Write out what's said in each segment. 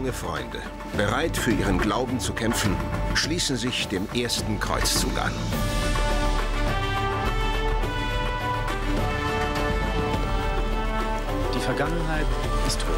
junge Freunde, bereit für ihren Glauben zu kämpfen, schließen sich dem ersten Kreuzzug an. Die Vergangenheit ist tot.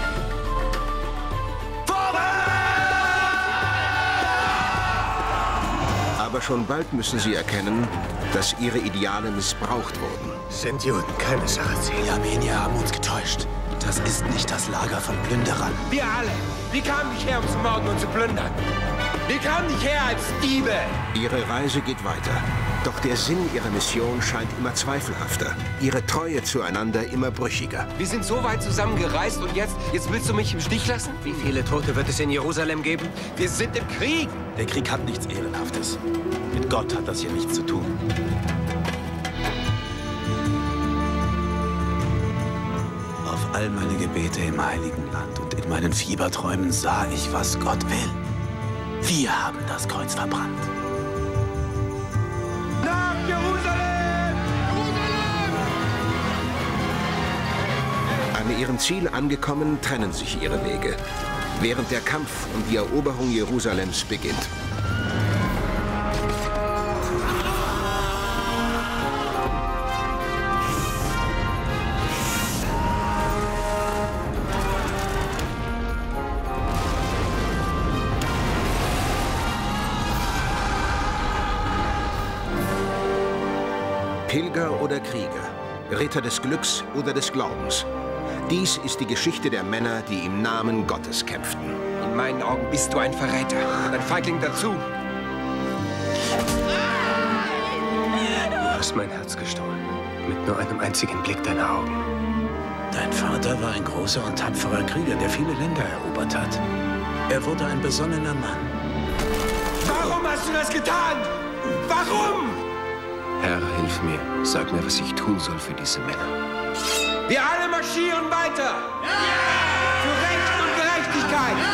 Aber schon bald müssen sie erkennen, dass ihre Ideale missbraucht wurden. Sind Juden keine Sarazenen? Die Armenier haben uns getäuscht. Das ist nicht das Lager von Plünderern. Wir alle. Wir kamen nicht her, um zu morden und zu plündern. Wir kamen nicht her als Diebe. Ihre Reise geht weiter. Doch der Sinn ihrer Mission scheint immer zweifelhafter. Ihre Treue zueinander immer brüchiger. Wir sind so weit zusammengereist und jetzt willst du mich im Stich lassen? Wie viele Tote wird es in Jerusalem geben? Wir sind im Krieg. Der Krieg hat nichts Ehrenhaftes. Mit Gott hat das hier nichts zu tun. Auf all meine Gebete im Heiligen Land und in meinen Fieberträumen sah ich, was Gott will. Wir haben das Kreuz verbrannt. Nach Jerusalem! An ihrem Ziel angekommen, trennen sich ihre Wege, während der Kampf um die Eroberung Jerusalems beginnt. Pilger oder Krieger, Ritter des Glücks oder des Glaubens. Dies ist die Geschichte der Männer, die im Namen Gottes kämpften. In meinen Augen bist du ein Verräter und ein Feigling dazu. Du hast mein Herz gestohlen, mit nur einem einzigen Blick deiner Augen. Dein Vater war ein großer und tapferer Krieger, der viele Länder erobert hat. Er wurde ein besonnener Mann. Warum hast du das getan? Warum? Herr, hilf mir. Sag mir, was ich tun soll für diese Männer. Wir alle marschieren weiter! Ja! Für Recht und Gerechtigkeit! Ja!